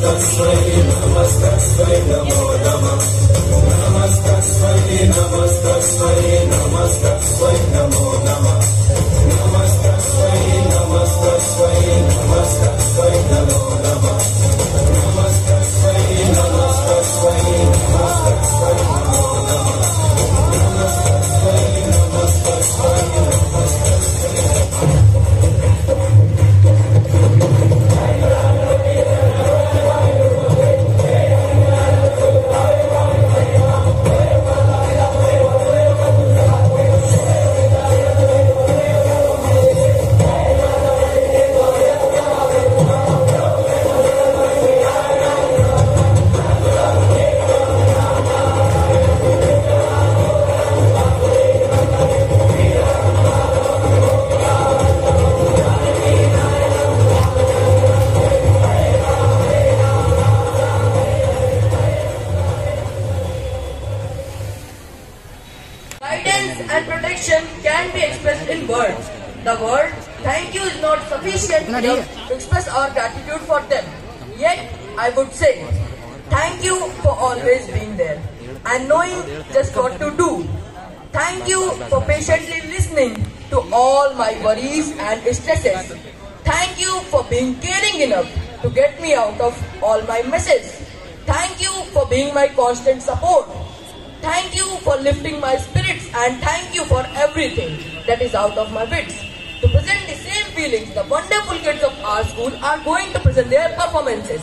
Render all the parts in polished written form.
and protection can be expressed in words. The word thank you is not sufficient enough to express our gratitude for them. Yet, I would say, thank you for always being there and knowing just what to do. Thank you for patiently listening to all my worries and stresses. Thank you for being caring enough to get me out of all my messes. Thank you for being my constant support. Thank you for lifting my spirits, and thank you for everything that is out of my wits. To present the same feelings, the wonderful kids of our school are going to present their performances.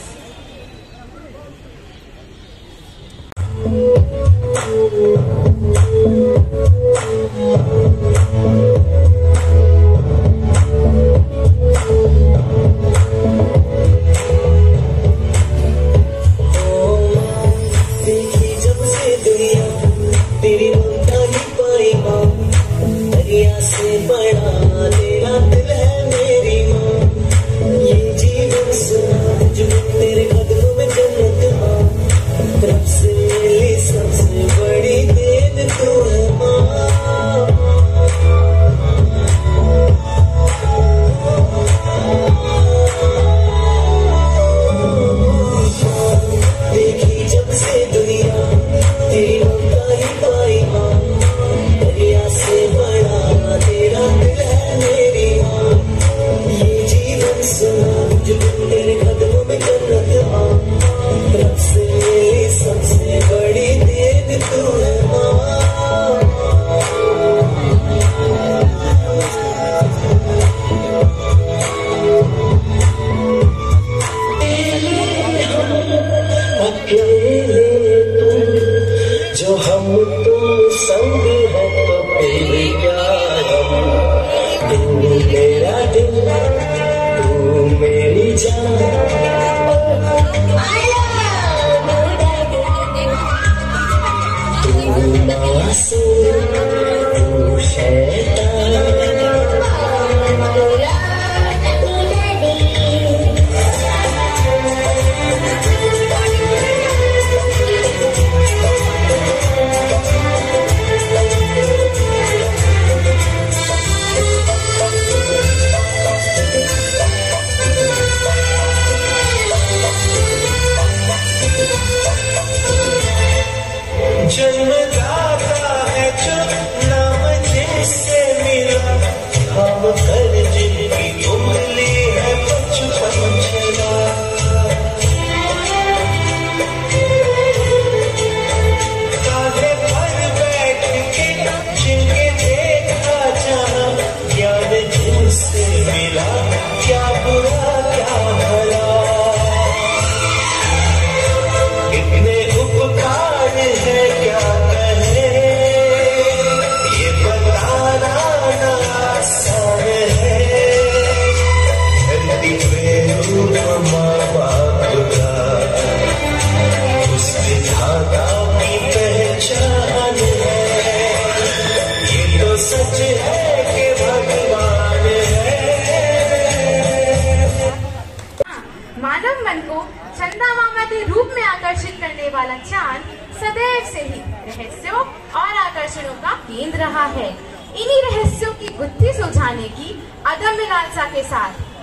मानव मन को चंदा मामा के रूप में आकर्षित करने वाला चांद सदैव से ही रहस्यों और आकर्षणों का केंद्र रहा है। इन्हीं रहस्यों की गुत्थी सुलझाने की अदम्य लालसा के साथ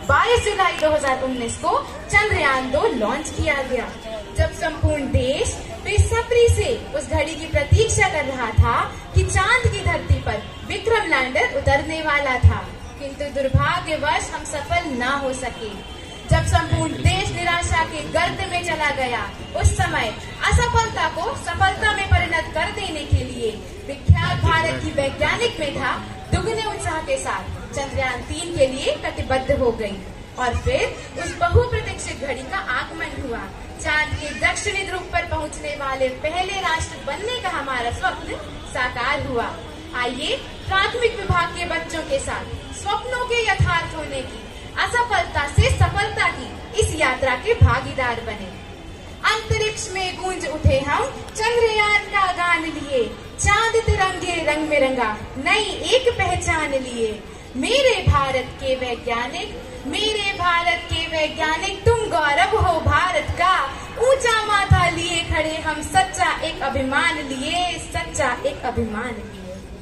22 जुलाई 2019 को चंद्रयान 2 लॉन्च किया गया। जब संपूर्ण देश बेसब्री से उस घड़ी की प्रतीक्षा कर रहा था कि चांद की धरती पर विक्रम लैंडर उतरने वाला था, किंतु दुर्भाग्यवश हम सफल न हो सके। जब संपूर्ण देश निराशा के गर्त में चला गया, उस समय असफलता को सफलता में परिणत कर देने के लिए विख्यात भारत की वैज्ञानिक मेधा दुगने उत्साह के साथ चंद्रयान 3 के लिए कटिबद्ध हो गई और फिर उस बहुप्रतीक्षित घड़ी का आगमन हुआ। चांद के दक्षिणी ध्रुव पर पहुंचने वाले पहले राष्ट्र बनने का हमारा स्वप्न साकार हुआ। आइए प्राथमिक विभाग के बच्चों के साथ स्वप्नों के यथार्थ होने की, असफलता से सफलता की इस यात्रा के भागीदार बने। अंतरिक्ष में गूंज उठे हम चंद्रयान का गान लिए, चांद तिरंगे रंग में रंगा नई एक पहचान लिए। मेरे भारत के वैज्ञानिक, मेरे भारत के वैज्ञानिक, तुम गौरव हो भारत का। ऊंचा माथा लिए खड़े हम, सच्चा एक अभिमान लिए, सच्चा एक अभिमान लिए।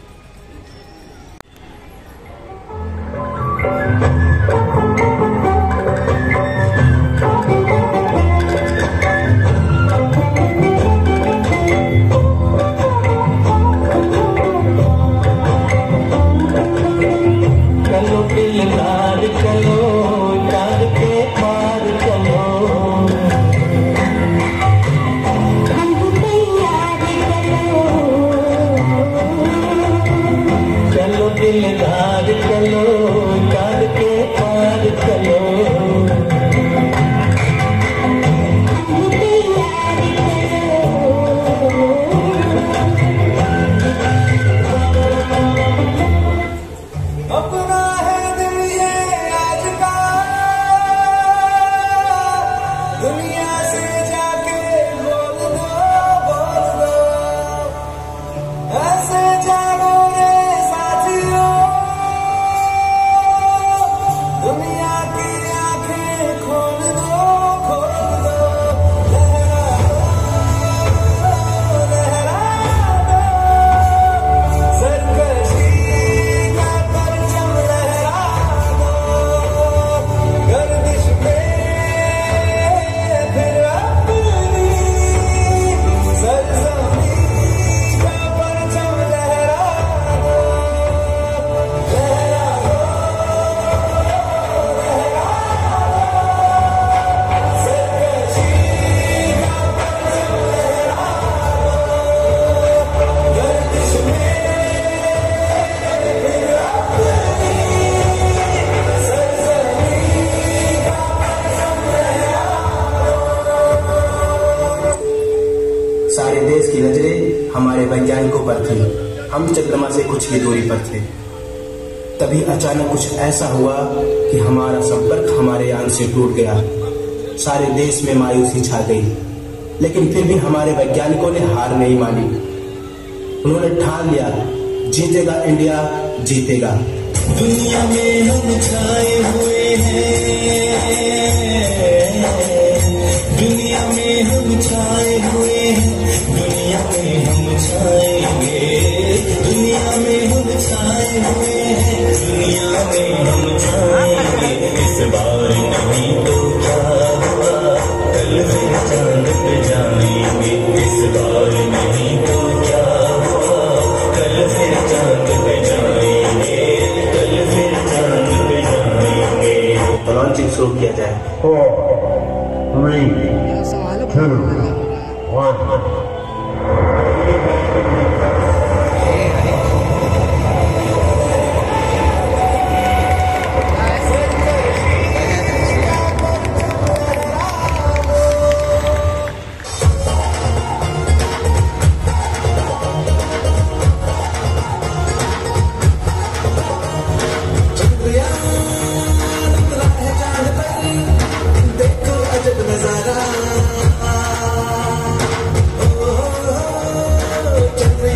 हमारे वैज्ञानिकों पर थी। हम चंद्रमा से कुछ ही दूरी पर थे। तभी अचानक कुछ ऐसा हुआ कि हमारा संपर्क हमारे यान से टूट गया। सारे देश में मायूसी छा गई, लेकिन फिर भी हमारे वैज्ञानिकों ने हार नहीं मानी। उन्होंने ठान लिया, जीतेगा इंडिया, जीतेगा। दुनिया में हम छाए हुए हैं, दुनिया में हम छाए हुए हैं, दुनिया में हम छाएंगे, दुनिया में हम छाए हुए हैं, दुनिया में हम छाएंगे। इस बार नहीं तो क्या हुआ, कल फिर चांद पे जाएंगे। इस बार नहीं तो क्या हुआ, कल फिर चांद पे जाएंगे, कल फिर चांद पे जाएंगे। तो लॉन्चिंग शुरू किया जाए। 4, 3, 2, 1। चंद्रयान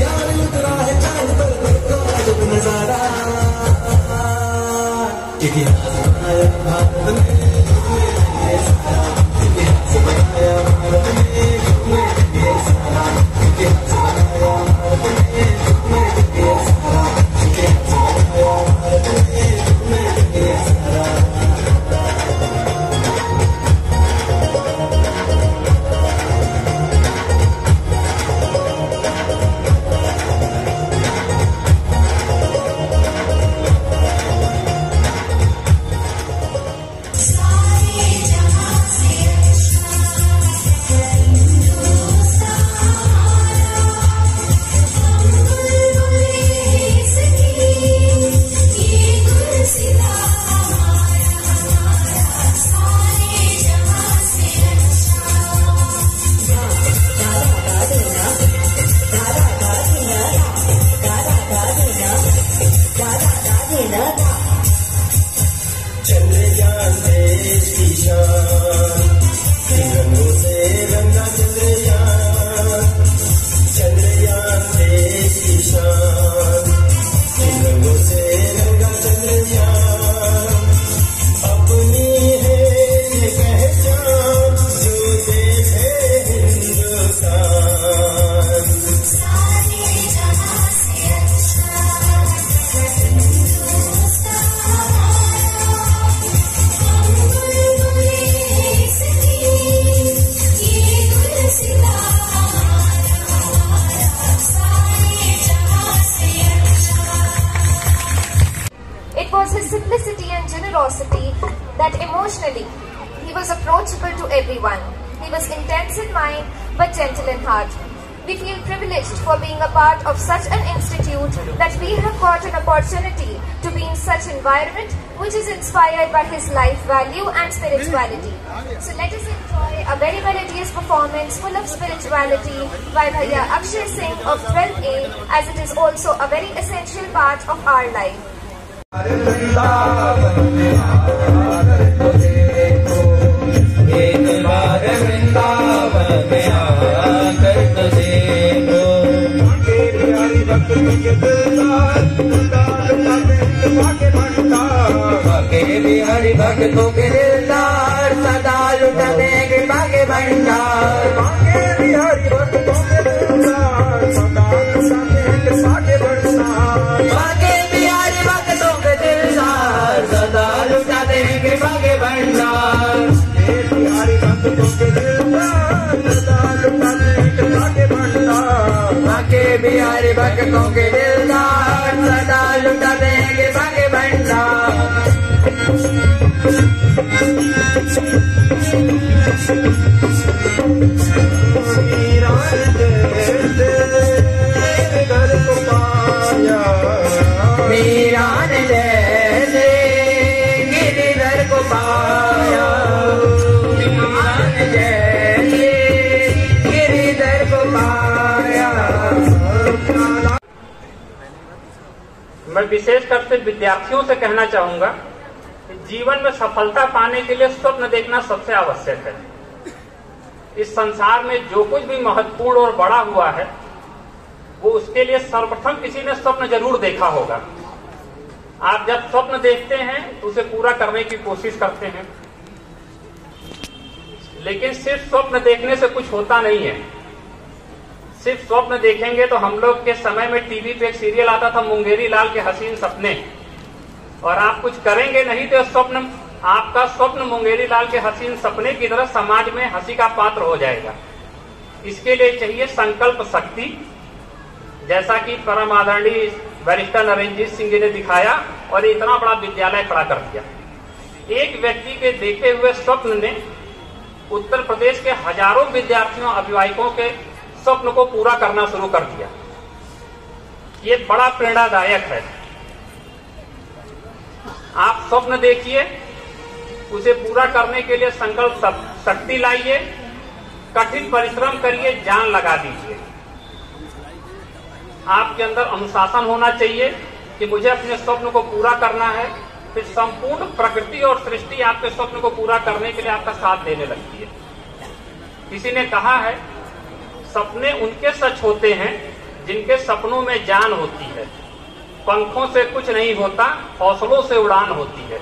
देश की शान, रंगों से रंगा चंद्रयान, चंद्रयान देश की शान, रंगों से रंगा चंद्रयान, अपनी है ये पहचान, जो देश है हिंदुस्तान। सारे जहां से अच्छा It was his simplicity and generosity that emotionally he was approachable to everyone. He was intense in mind but gentle in heart. We feel privileged for being a part of such an institute that we have got an opportunity to be in such environment which is inspired by his life value and spirituality. So let us enjoy a very melodious performance full of spirituality by Bhaiya Akshay Singh of 12A, as it is also a very essential part of our life. Bihari भक्तों के दिलदार सदा लुटा देंगे बागे भंडार, बिहारी भक्तों के दिलदार सदा लुटा देंगे बागे भंडार, बिहारी भक्तों के दिलदार सदा लुटा देंगे बागे भंडार, बिहारी भक्तों के दिलदार सदा लुटा देंगे बागे भंडार, बिहारी भक्तों के दिलदार सदा लुटा देंगे बागे भंडार। मीरान जैसे गिरिधर को पाया, मीरान जैसे गिरिधर को पाया। मैं विशेषकर से विद्यार्थियों से कहना चाहूंगा कि जीवन में सफलता पाने के लिए स्वप्न देखना सबसे आवश्यक है। इस संसार में जो कुछ भी महत्वपूर्ण और बड़ा हुआ है वो उसके लिए सर्वप्रथम किसी ने स्वप्न जरूर देखा होगा। आप जब स्वप्न देखते हैं तो उसे पूरा करने की कोशिश करते हैं, लेकिन सिर्फ स्वप्न देखने से कुछ होता नहीं है। सिर्फ स्वप्न देखेंगे तो हम लोग के समय में टीवी पे एक सीरियल आता था मुंगेरी लाल के हसीन सपने, और आप कुछ करेंगे नहीं तो स्वप्न आपका स्वप्न मुंगेरी लाल के हसीन सपने की तरह समाज में हंसी का पात्र हो जाएगा। इसके लिए चाहिए संकल्प शक्ति, जैसा कि परम आदरणीय बैरिस्टर नरेंद्र सिंह जी ने दिखाया और इतना बड़ा विद्यालय खड़ा कर दिया। एक व्यक्ति के देखे हुए स्वप्न ने उत्तर प्रदेश के हजारों विद्यार्थियों अभिभावकों के स्वप्न को पूरा करना शुरू कर दिया। ये बड़ा प्रेरणादायक है। आप स्वप्न देखिए, उसे पूरा करने के लिए संकल्प शक्ति लाइए, कठिन परिश्रम करिए, जान लगा दीजिए। आपके अंदर अनुशासन होना चाहिए कि मुझे अपने स्वप्न को पूरा करना है। फिर संपूर्ण प्रकृति और सृष्टि आपके स्वप्न को पूरा करने के लिए आपका साथ देने लगती है। किसी ने कहा है, सपने उनके सच होते हैं जिनके सपनों में जान होती है। पंखों से कुछ नहीं होता, हौसलों से उड़ान होती है।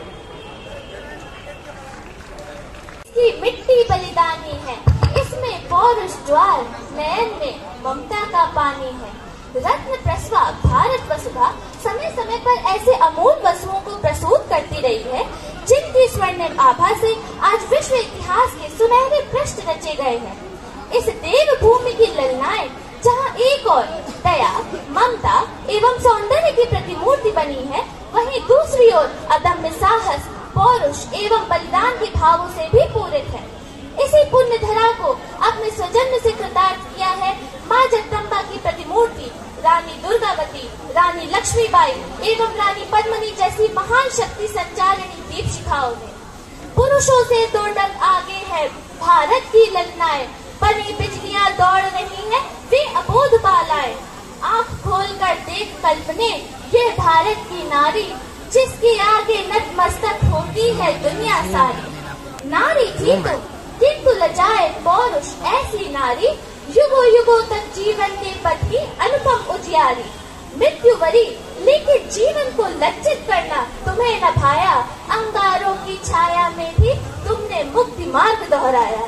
इसकी मिट्टी बलिदानी है, इसमें पौरुष ज्वाल, नयन में ममता का पानी है। रत्न प्रसवा भारत वसुधा समय समय पर ऐसे अमूल वसुओं को प्रसूत करती रही है जिनकी स्वर्णिम आभा से आज विश्व इतिहास के सुनहरे पृष्ठ रचे गए हैं। इस देव भूमि की ललनाएं जहां एक और दया, ममता एवं सौंदर्य की प्रतिमूर्ति बनी है, वहीं दूसरी ओर अदम्य साहस, पौरुष एवं बलिदान के भावों से भी पूरित है। इसी पुण्य धरा को अपने स्वजन्म से कृतार्थ किया है माँ जगदम्बा की प्रतिमूर्ति रानी दुर्गावती, रानी लक्ष्मीबाई एवं रानी पद्मिनी जैसी महान शक्ति संचारिणी दीप शिखाओं ने। पुरुषों से 2 डग आगे है भारत की ललनाएं, बनी बिजलियां दौड़ रही हैं, वे अबोध बालाएं। आँख खोल कर देख कल्पने, ये भारत की नारी जिसके आगे नतमस्तक होती है दुनिया सारी। नारी थी तो, किंतु लजाए पौरुष ऐसी नारी, युगों युगों तक जीवन के पथ की अनुपम उजियारी। मृत्यु वरी लेकिन जीवन को लज्जित करना तुम्हें न भाया, अंगारों की छाया में भी तुमने मुक्ति मार्ग दोहराया।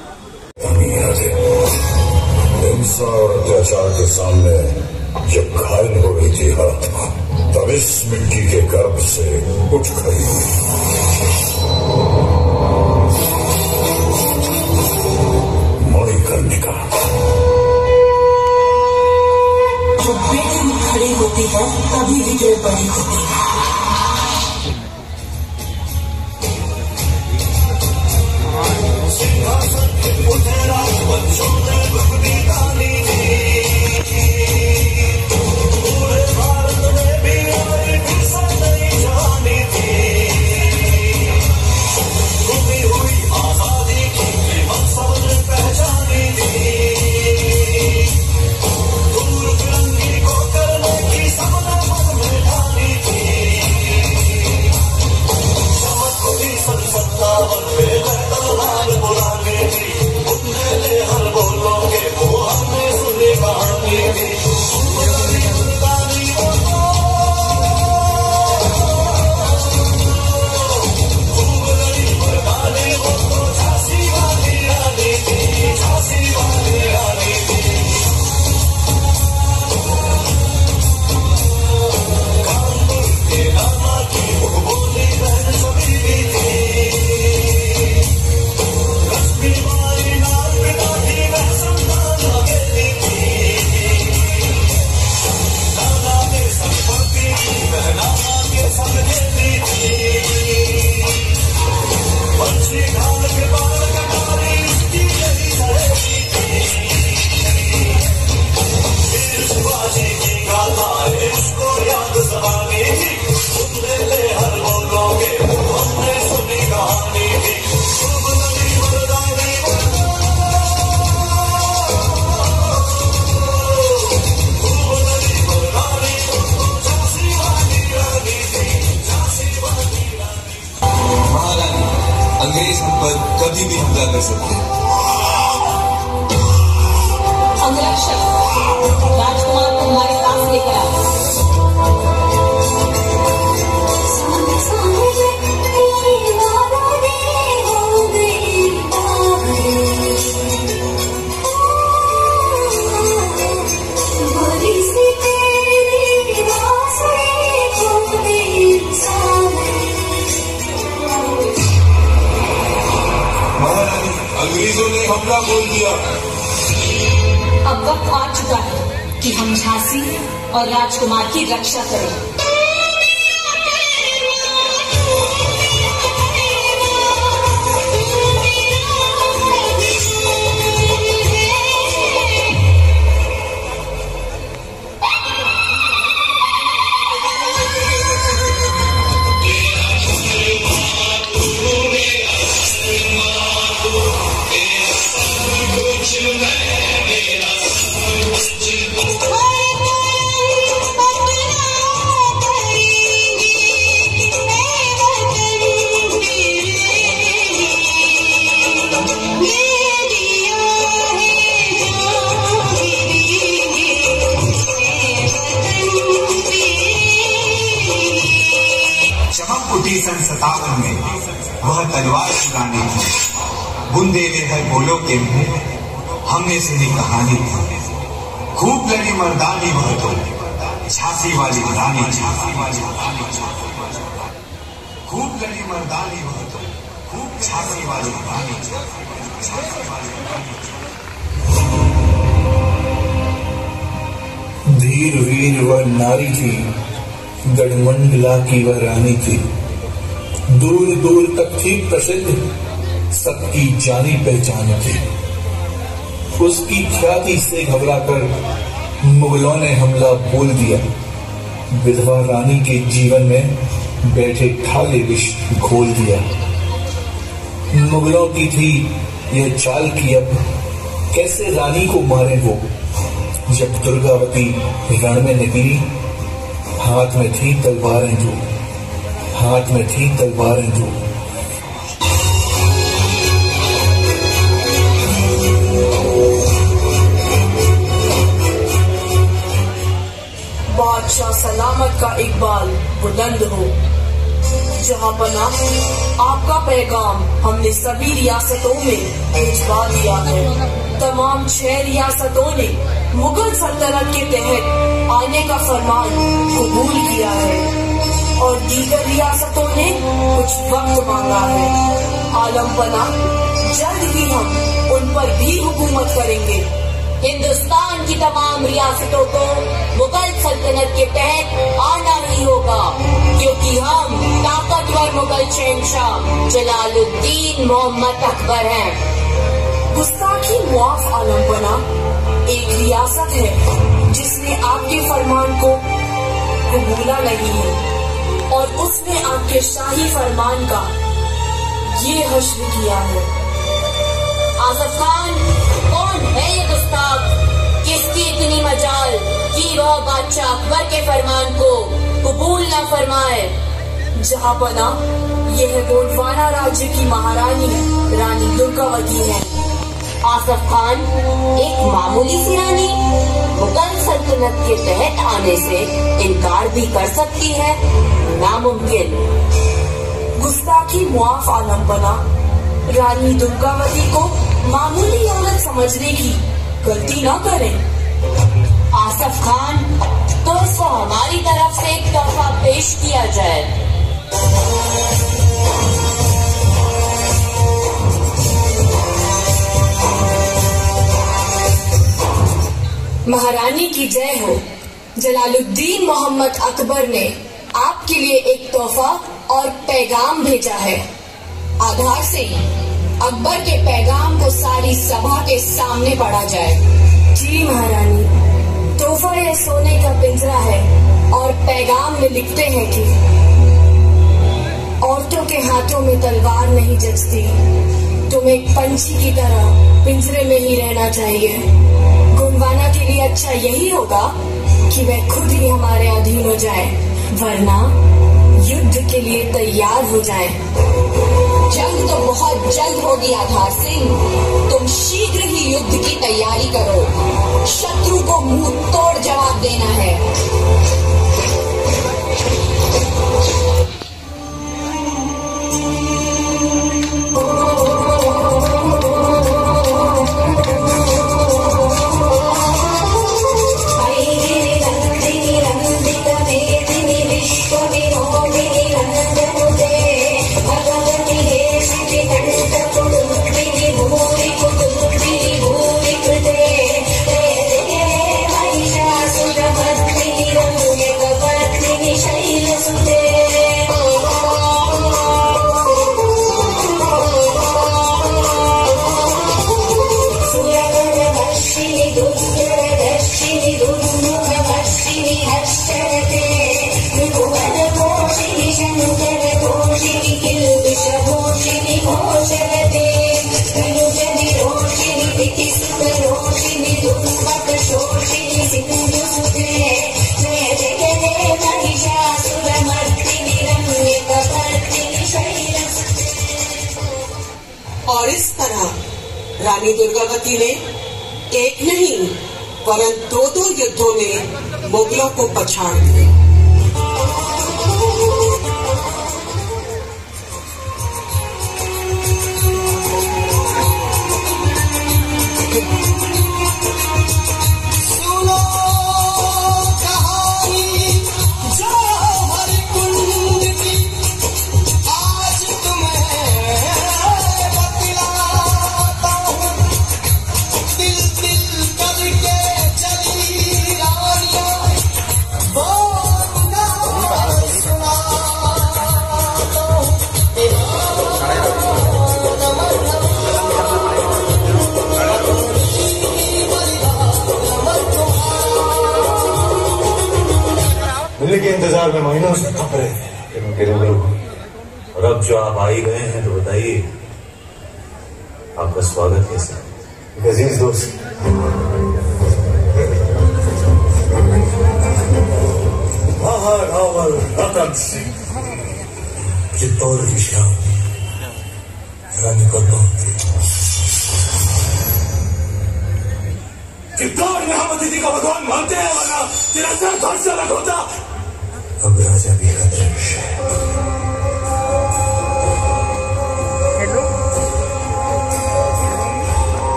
हिंसा और अत्याचार के सामने जब घायल हो रही थी हाथ, तब इस मिट्टी के गर्भ से उठ खड़ी हुई। मणिकर्णिका जो बेटी खड़ी होती है तभी विजय बड़ी होती है। अंग्रेज हम पर कभी भी हमला कर सकते हैं। अंगरक्षक राजकुमार को हमारे पास लेकर आओ। अंग्रेजों ने हमला बोल दिया। अब वक्त आ चुका है कि हम झांसी और राजकुमार की रक्षा करें। सन 57 में वह तलवार चुराने की बुंदे वे हर बोलो के मुंह हमने सुनी कहानी थी। खूब लड़ी मर्दानी वह तो झांसी वाली रानी, खूब लड़ी मर्दानी वह तो खूब झांसी वाली रानी। धीर वीर वह नारी थी, गढ़मंडला की वह रानी थी। दूर दूर तक थी प्रसिद्ध, सबकी जानी पहचानी थी। उसकी ख्याति से घबराकर मुगलों ने हमला बोल दिया। विधवा रानी के जीवन में बैठे ठाले विष घोल दिया। मुगलों की थी यह चाल कि अब कैसे रानी को मारे वो। जब दुर्गावती रण में निकली, हाथ में थी तलवारें जो, हाथ में थी तलवारें जो। का इकबाल बुलंद हो। जहाँ पना आपका पैगाम हमने सभी रियासतों में भिजवा दिया है। तमाम 6 रियासतों ने मुगल सल्तनत के तहत आने का फरमान कबूल किया है और दीगर रियासतों ने कुछ वक्त मांगा है। आलम पना जल्द ही हम उन पर भी हुकूमत करेंगे। हिंदुस्तान की तमाम रियासतों को मुगल सल्तनत के तहत आना ही होगा, क्योंकि हम ताकतवर मुगल शहंशाह जलालुद्दीन मोहम्मद अकबर हैं। गुस्ताखी मुआफ आलम पना एक रियासत है जिसने आपके फरमान को कबूला नहीं है और उसने आपके शाही फरमान का ये हश्र किया है। आसफ खान, कौन है ये गुस्ताख? किसकी इतनी मजाल कि वह बादशाह अकबर के फरमान को कबूल न फरमाए? जहाँ पना यह गोंडवाना राज्य की महारानी रानी दुर्गावती है। आसफ खान, एक मामूली सी रानी मुगल सल्तनत के तहत आने से इनकार भी कर सकती है? नामुमकिन। गुस्ताखी मुआफ आलम पना रानी दुर्गावती को मामूली औरत समझने की गलती न करें। आसफ खान, तो इसको हमारी तरफ से एक तोहफा पेश किया जाए। महारानी की जय हो। जलालुद्दीन मोहम्मद अकबर ने आपके लिए एक तोहफा और पैगाम भेजा है। आधार से अकबर के पैगाम को सारी सभा के सामने पढ़ा जाए। जी महारानी, तोहफा यह सोने का पिंजरा है और पैगाम में लिखते हैं कि औरतों के हाथों में तलवार नहीं जचती, तुम एक पंछी की तरह पिंजरे में ही रहना चाहिए। गोंडवाना के लिए अच्छा यही होगा कि वह खुद ही हमारे अधीन हो जाए, वरना युद्ध के लिए तैयार हो जाए। जंग तो बहुत जल्द होगी आधार सिंह, तुम शीघ्र ही युद्ध की तैयारी करो। शत्रु को मुंह तोड़ जवाब देना है। और इस तरह रानी दुर्गावती ने एक नहीं परंतु 2 युद्धों में मुगलों को पछाड़ दिया। मिलने के इंतजार में महीनों से थक रहे थे और अब जो आप आई गए हैं तो बताइए आपका स्वागत कैसा है? अजीज दोस्त, महारावल रतन सिंह चित्तौड़ की शान रानी कलौती चित्तौड़ में हम अतिथि का भगवान मानते हैं, वरना तेरा सर धड़ से अलग होता। अब राजा भी खतरे में है।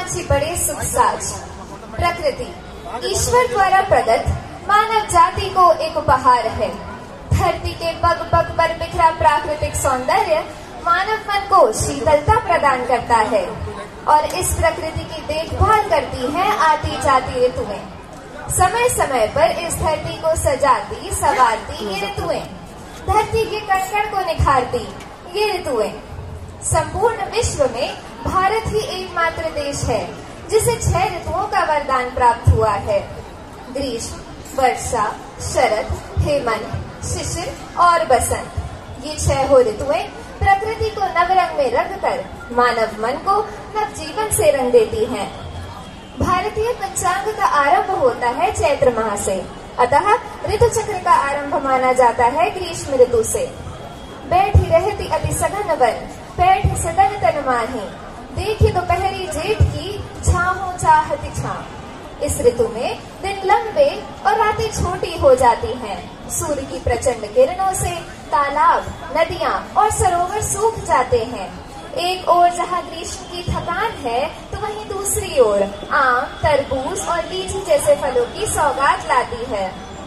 पांच ही बड़े सुख साज। प्रकृति ईश्वर द्वारा प्रदत्त मानव जाति को एक उपहार है। धरती के पग पग पर बिखरा प्राकृतिक सौंदर्य मानव मन को शीतलता प्रदान करता है और इस प्रकृति की देखभाल करती हैं आती जाती ऋतुएं। समय समय पर इस धरती को सजाती संवारती ये ऋतुएं, धरती के कण कण को निखारती ये ऋतुएं। संपूर्ण विश्व में भारत ही एकमात्र देश है जिसे 6 ऋतुओं का वरदान प्राप्त हुआ है। ग्रीष्म, वर्षा, शरद, हेमंत, शिशिर और बसंत। ये 6 ऋतुएं प्रकृति को नवरंग में रंगकर मानव मन को नवजीवन से रंग देती हैं। भारतीय पंचांग का आरंभ होता है चैत्र माह से, अतः ऋतु चक्र का आरंभ माना जाता है ग्रीष्म ऋतु से। बैठी रहती अति सघन वन, बैठ सदन तन माही, देखी दोपहरी जेठ की छाहों चाहती छां। इस ऋतु में दिन लंबे और रातें छोटी हो जाती हैं। सूर्य की प्रचंड किरणों से तालाब, नदियां और सरोवर सूख जाते हैं। एक ओर जहां ग्रीष्म की थकान है तो वहीं दूसरी ओर आम, तरबूज और लीची जैसे फलों की सौगात लाती है।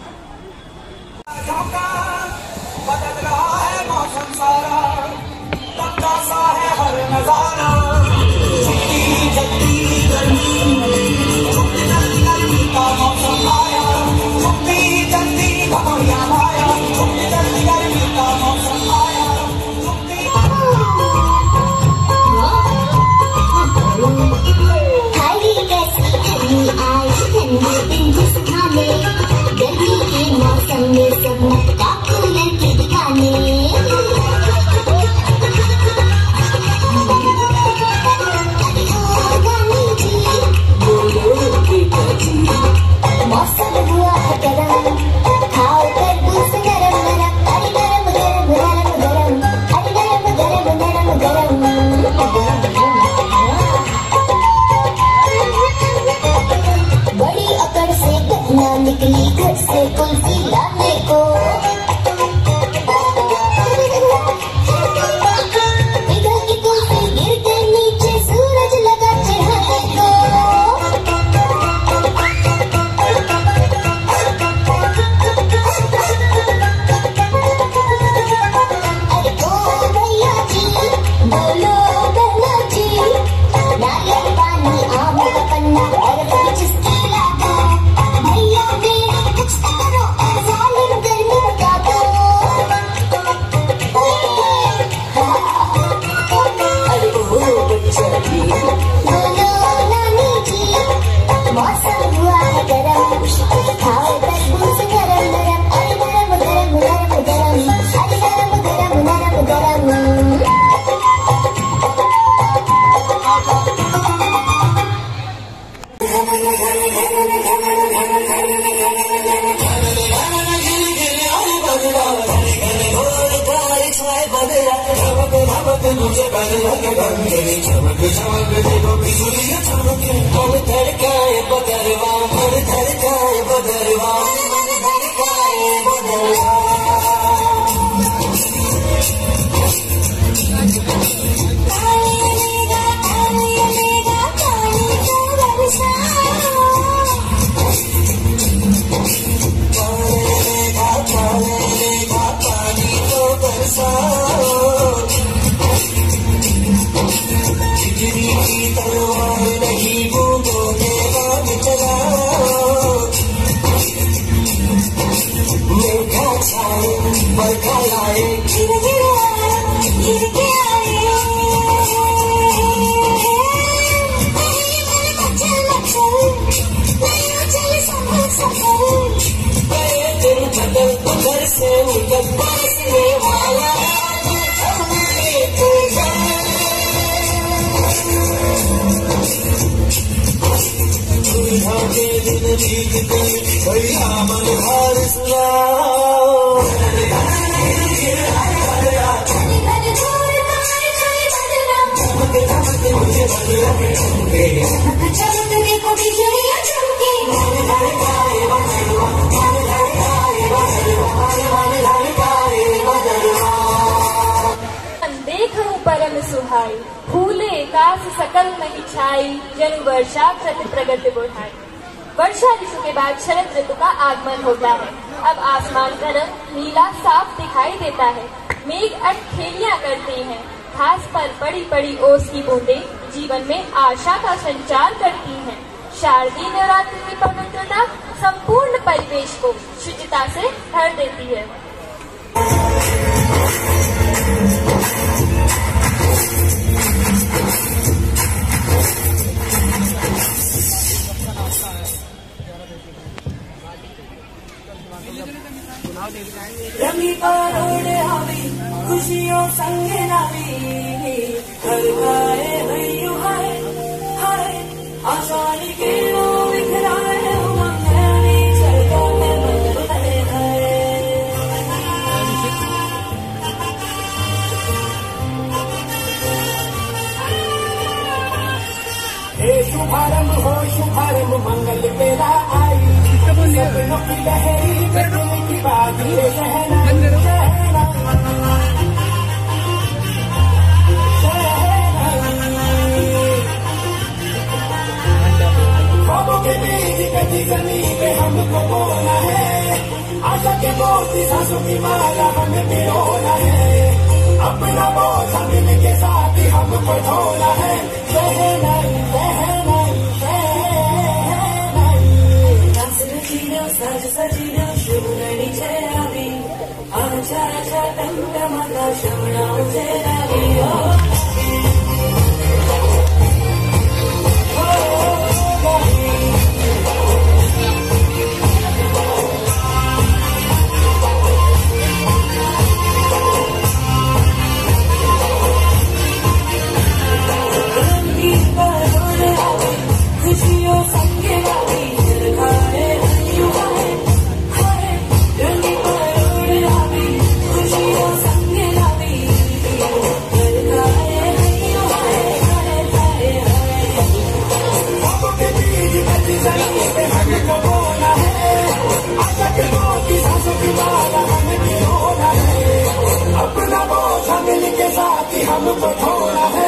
बदल रहा है मौसम सारा, तपता सा है हर नजारा। जल्दी जल्दी गर्मी का मौसम आया, जल्दी जल्दी भगोरिया आया, जल्दी गर्मी का मौसम आया। हाय कैसी गर्मी आज, ठंडे दिन जिस खाने, गर्मी के मौसम में सब मटका कूलर के दिखाने। मौसम हुआ है गरम, खाओ तरबूज गरम गरम, अरे गरम गरम गरम गरम, अरे गरम गरम गरम गरम। बड़ी अकड़ से गन्ना निकली घर से कुल्फी लाने को, पिघल की कुल्फी गिर के नीचे सूरज लगा चढ़ाने को। बोलो बहना जी, नारियल पानी आम का पन्ना बर्फ की चुस्की लादो, भैया मेरे कुछ तो करो, जालिम गर्मी बता दो। अरे ओ बच्चा जी, बोलो नानी जी, मौसम हुआ है गरम, खाओ तरबूज गरम गरम, अरे गरम गरम गरम गरम, अरे गरम गरम गरम गरम। मुझे चमक चमक देखो बिजुली चमके, मन धड़काए बदलवा, मन धड़काए बदलवा, मन धड़काए बदलवा। पानी को बरसाओ, बिजली की तलवार नहीं बूंदों में राम चलाओ। मेघा छाए बरखा लाए, गिर गिर आए, गिर के आए। घर से निकल बरसने वाला के दिन बीत गए, भैया मन हार सुनाओ। मुझे देखूं परम सुहाई, फूले आकाश सकल नहीं छाई, जनु वर्षा कृत प्रगति बुढ़ाई। वर्षा ऋतु के बाद शरद ऋतु का आगमन होता है। अब आसमान का रंग नीला साफ दिखाई देता है। मेघ अटखेलियां करते हैं, घास पर पड़ी पड़ी ओस की बूंदें जीवन में आशा का संचार करती हैं। शारदीय नवरात्रि की पवित्रता संपूर्ण परिवेश को शुचिता से भर देती है। रमी परोड़े आवी खुशियों संगे नावी, घर गाए भैयू हाय हाय आषाढ़ी के वो बिखराए उमंगनी चलता है बदले हाय। हे शुभारंभ मंगल बेला आई, सपनों की लहरी बदले की बात ये शहना ख्वाबों के बीज कटी जमीन पे हमको बोना है, आशा के मोती सांसों की माला हमें पिरोना है। अपना बोझ मिल के साथ ही हमको ढोना है। सज सजीनो शुभनी चेरावी, आचा आचा टमटमाता श्रवणाओ चेरावी। खुशियों संगे गावी, अपना बोझ मिल के साथ ही हमको ढोना है।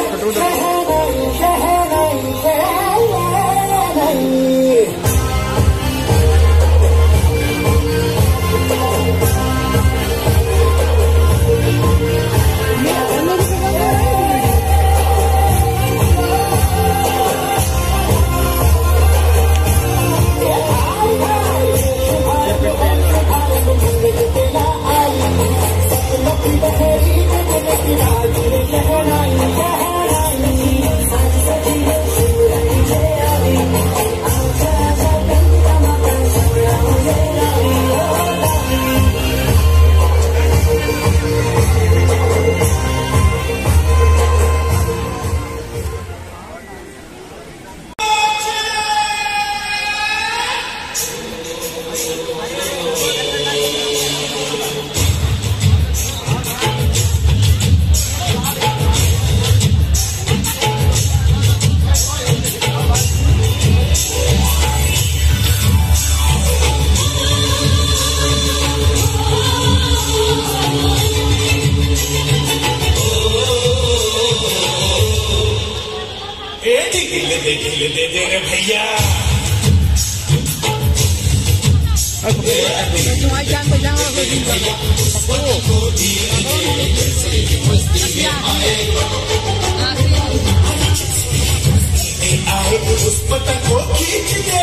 उस पतंग को खींच दे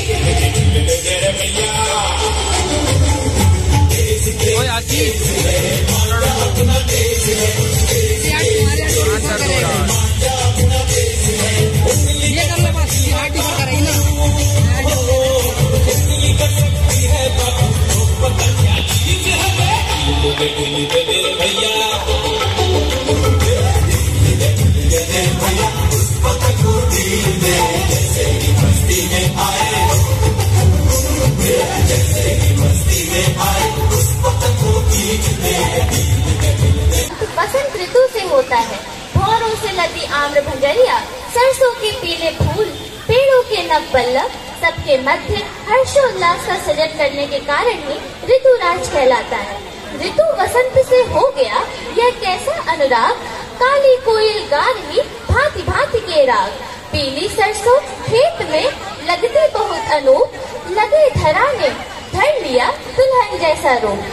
भैया। बसंत ऋतु से होता है भौरों से लदी आम्र भंजरिया, सरसों के पीले फूल, पेड़ों के नव पल्लव, सबके मध्य हर्षोल्लास का सृजन करने के कारण ही ऋतुराज कहलाता है। ऋतु वसंत से हो गया, यह कैसा अनुराग, काली कोयल गा रही भांति भांति के राग। पीली सरसों खेत में लगती बहुत अनूप, लगे धरा ने धर लिया दुल्हन जैसा रूप।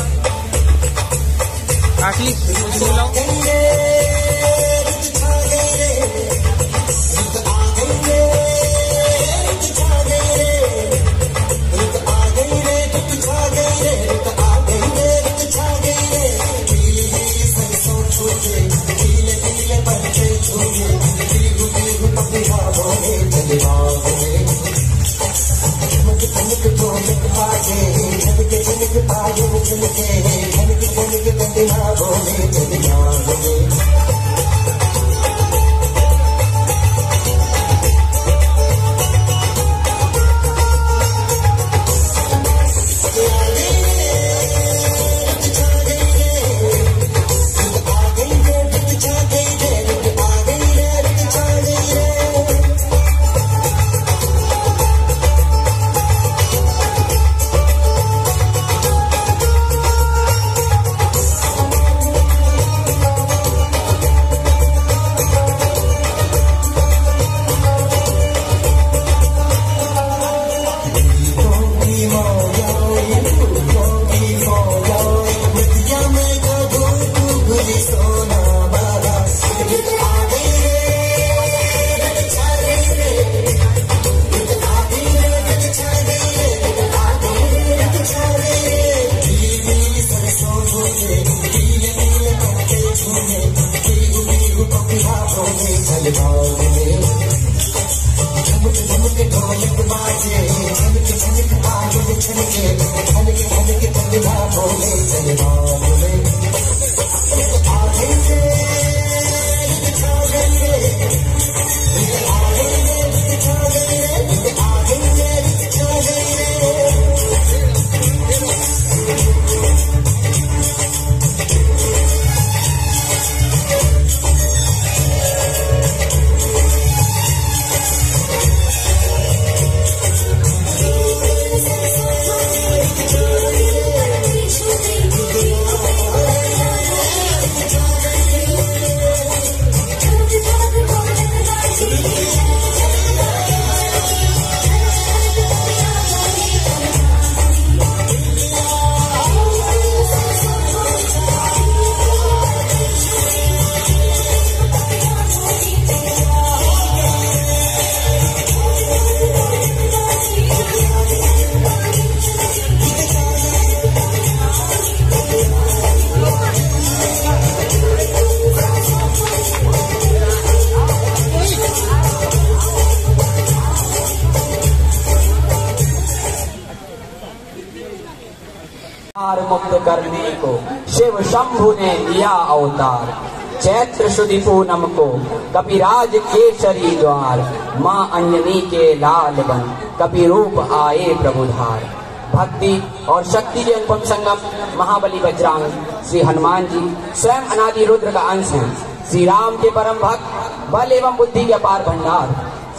मुक्त करने को शिव शंभु ने लिया अवतार। चैत्र शुद्धि पूनम को कपिराज केसरी द्वार, माँ अंजनी के लाल बन कपि रूप आए प्रभुधार। भक्ति और शक्ति के अनुपम संगम महाबली वज्रांग श्री हनुमान जी स्वयं अनादि रुद्र का अंश हैं। श्री राम के परम भक्त, बल एवं बुद्धि के अपार भंडार।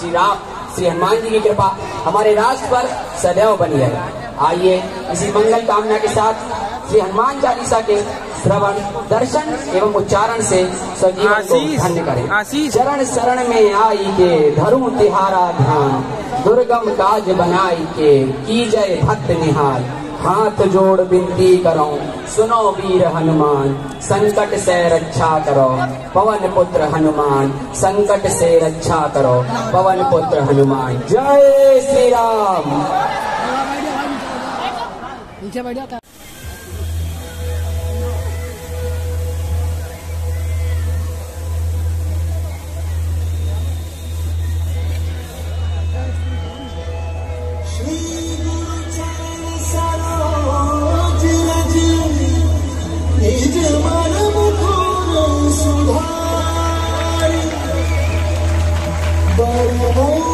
श्री हनुमान जी की कृपा हमारे राष्ट्र पर सदैव बनी रहे। आइए इसी मंगल कामना के साथ श्री हनुमान चालीसा के श्रवण, दर्शन एवं उच्चारण से सजीवन को धन्य करें। चरण शरण में आई के धरूं तिहारा ध्यान, दुर्गम काज बनाई के की जय भक्त निहाल। हाथ जोड़ विनती करो सुनो वीर हनुमान, संकट से रक्षा करो पवन पुत्र हनुमान। संकट से रक्षा करो पवन पुत्र हनुमान। जय श्री राम। नीचे बैठ जाता।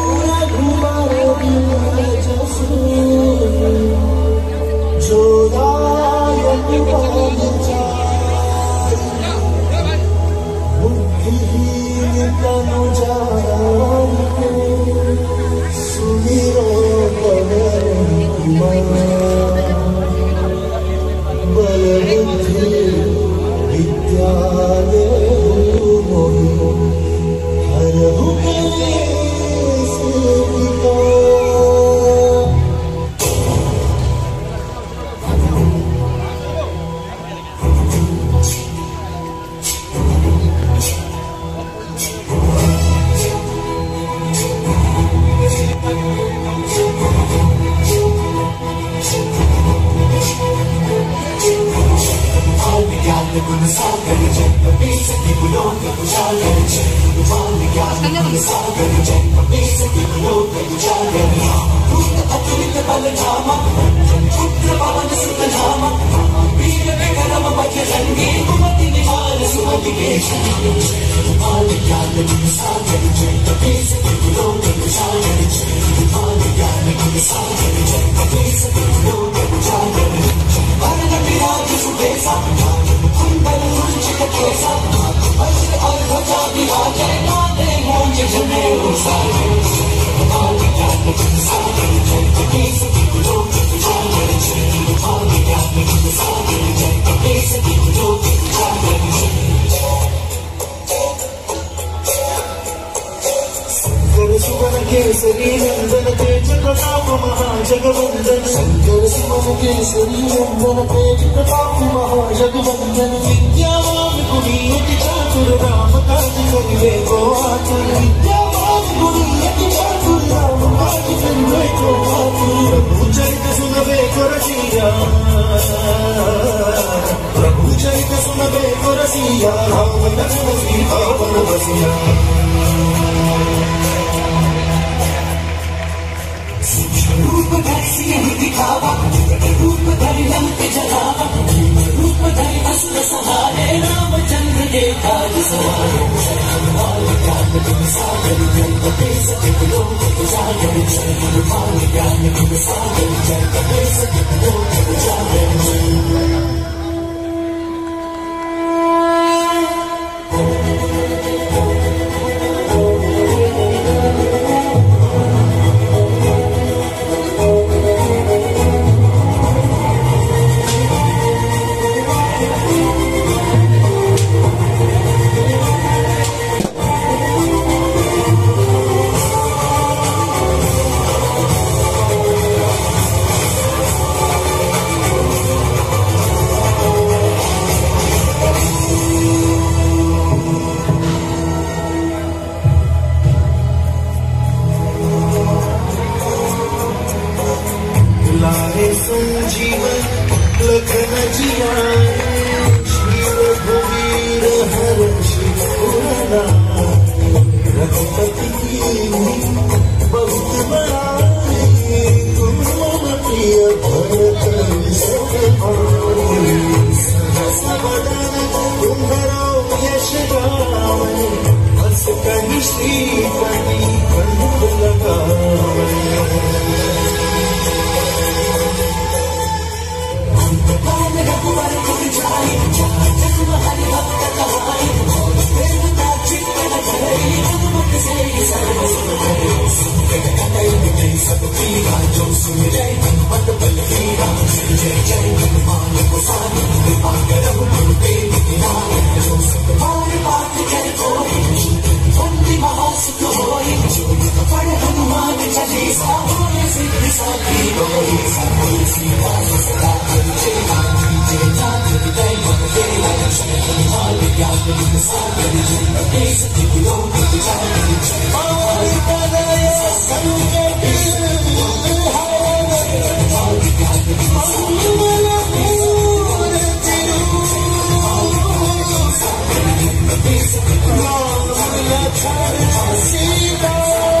Joda सुमन केसरी नंदन तेज प्रताप महाजगवंदन शंकर सुमन केसरी नंदन तेज प्रताप महाजगवंदन विद्यावान गुणी अति चातुर राम काज करिवे को आतुर विद्यावान गुणी अति चातुर राम काज करिवे को आतुर प्रभु चरित सुनबे को रसिया प्रभु चरित सुनबे को रसिया राम लक्ष्मण सीता वन बसिया रूप धरि सिंह दिखावा रूप धरि लंक जलावा रूप धरि असुर सहारे रामचंद्र के काज सवारे बाल ज्ञान गुण सागर जय कपीस लोक उजागर जय बाल ज्ञान गुण सागर जय कपीस लोक उजागर सीता